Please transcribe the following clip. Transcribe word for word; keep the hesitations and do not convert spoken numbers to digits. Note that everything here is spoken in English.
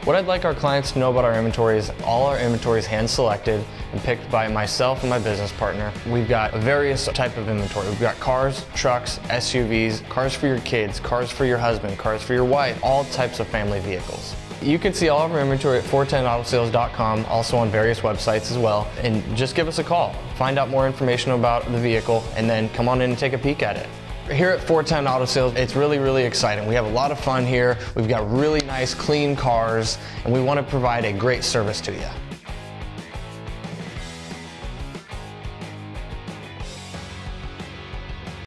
What I'd like our clients to know about our inventory is all our inventory is hand selected and picked by myself and my business partner. We've got various type of inventory. We've got cars, trucks, S U Vs, cars for your kids, cars for your husband, cars for your wife, all types of family vehicles. You can see all of our inventory at four ten auto sales dot com, also on various websites as well, and just give us a call. Find out more information about the vehicle and then come on in and take a peek at it. Here at four ten Auto Sales, it's really, really exciting. We have a lot of fun here. We've got really nice, clean cars, and we want to provide a great service to you.